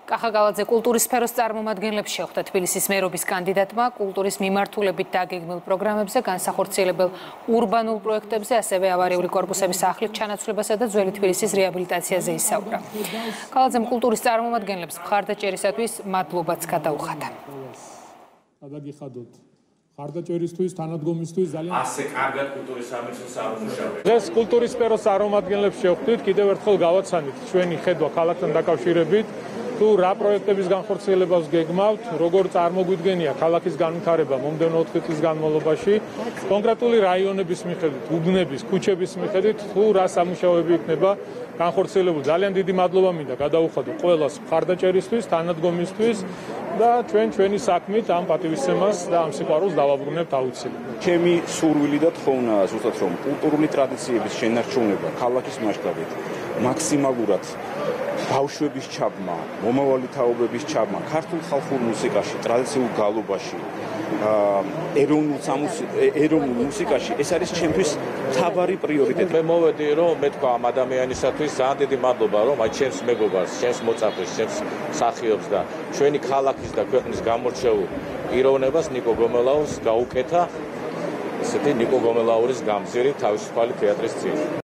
კახაგალაძე კულტურის სფეროს წარმომადგენლებს შეხვდა თბილისის მერობის კანდიდატმა კულტურის მიმართულებით დაგეგმილ პროგრამებზე, განსახორციელებელ ურბანულ პროექტებზე, ასევე ავარიული კორპუსების ახლის ჩანაცვლებასა და ძველი თბილისის რეაბილიტაციაზე ისაუბრა. კალაძემ კულტურის წარმომადგენლებს მხარდაჭერისათვის მადლობაც გადაუხადა. ხარდაჭერისთვის, თანადგომისთვის ძალიან ასე კარგად კულტურის სამინისტროს ამუშავებს. დღეს კულტურის სფეროს წარმომადგენლებს შევხვდით, კიდევ ერთხელ გავაცანით ჩვენი ხედვა ქალაქთან დაკავშირებით, თუ რა პროექტების განხორციელებას გეგმავთ, როგორ წარმოგვიდგენია ქალაქის განვითარება მომდევნო 4 წლის განმავლობაში, კონკრეტული რაიონების მიხედვით, უბნების, ქუჩების მიხედვით, თუ რა სამუშაოები იქნება განხორციელებული. ძალიან დიდი მადლობა მინდა გადაუხადო ყველას მხარდაჭერისთვის, თანადგომისთვის და ჩვენი საქმით ამ პატივისცემას და ამ სიყვარულს დავაბრუნებთ აუცილებლად. ჩემი სურვილი და თხოვნა ზუსტად რომ კულტურული ტრადიციების შენარჩუნება ქალაქის მასშტაბით მაქსიმალურად ბავშვების ჩაბმა, მომავალი თაობების ჩაბმა, ქართულ ხალხურ მუსიკაში, ტრადიციულ გალობაში, ეროვნულ მუსიკაში ეს არის ჩემთვის მთავარი პრიორიტეტი. მე მოვედი რომ მეთქვა ამ ადამიანისათვის ძალიან დიდი მადლობა რომ აი ჩემს მეგობარს, ჩემს მოწაფეს, ჩემს მსახიობს და ჩვენი ქალაქის და ქვეყნის გამორჩეულ პიროვნებას ნიკო გომელაურს გაუკეთა ესეთი ნიკო გომელაურის გამზირი თავისუფალი თეატრის წინ.